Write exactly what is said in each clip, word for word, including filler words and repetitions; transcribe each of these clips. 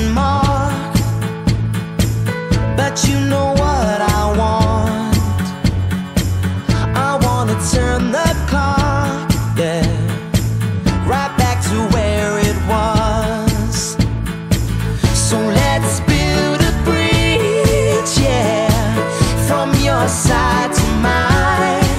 question mark. But you know what I want. I wanna turn the clock, yeah, right back to where it was. So let's build a bridge, yeah, from your side to mine.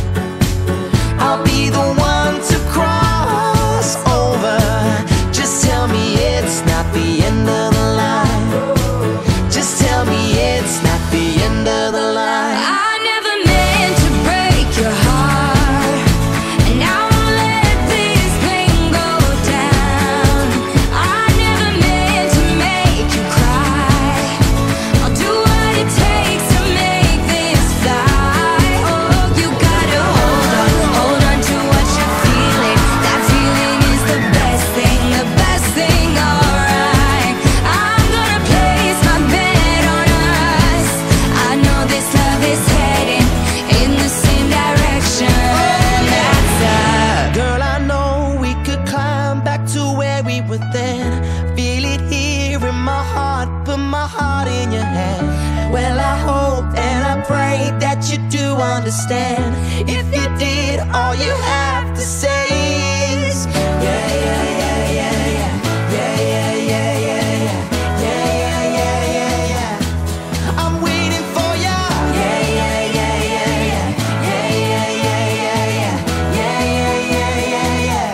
I'll be the one to cross over. Just tell me it's not the end of the line. Just tell me it's not the end of the line. I never meant to break your heart, and I won't let this pain go down. I never meant to make you cry. I'll do what it takes to make this fly. Oh, you gotta hold on, hold on to what you're feeling. That feeling is the best thing, the best thing, alright. I'm gonna place my bet on us. I know this love is heading in the same direction. That's up. Girl, I know we could climb back to where we were then. Feel it here in my heart, put my heart in your hand. Well, I hope and I pray that you do understand. If you did, all you have to say is yeah, yeah, yeah, yeah, yeah, yeah, yeah, yeah, yeah, yeah, yeah, yeah, yeah, yeah. I'm waiting for ya. Yeah, yeah, yeah, yeah, yeah, yeah, yeah, yeah, yeah, yeah, yeah, yeah, yeah, yeah.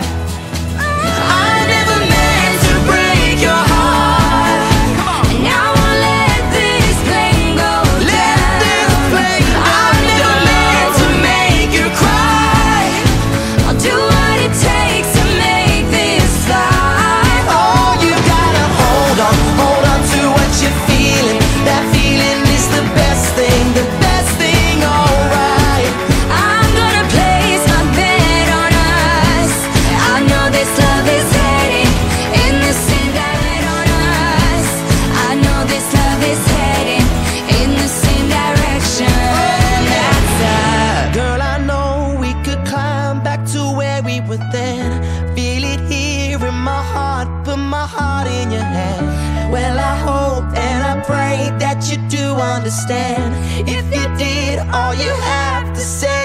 I never meant to break your heart, And I won't let this pain go let this down. pain go I never meant to make you cry. I'll do what it takes to make this fly. Oh, you gotta hold on, hold on to what you're feeling. That feeling is the best thing, the best thing, alright. I'm gonna place my bet on us. I know this love is heading in the same direction on us. I know this love is heading in the same direction. That's up. Girl, I know we could climb back to where we were then. Feel it here in my heart, put my heart in your hand. Well, I hope and I pray that you do understand. If you did, all you have to say